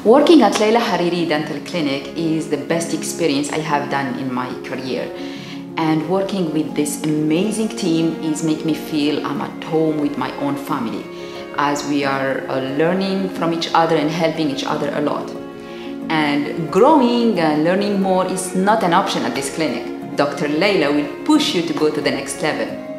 Working at Leila Hariri Dental Clinic is the best experience I have done in my career. And working with this amazing team is make me feel I'm at home with my own family, as we are learning from each other and helping each other a lot. And growing and learning more is not an option at this clinic. Dr. Leila will push you to go to the next level.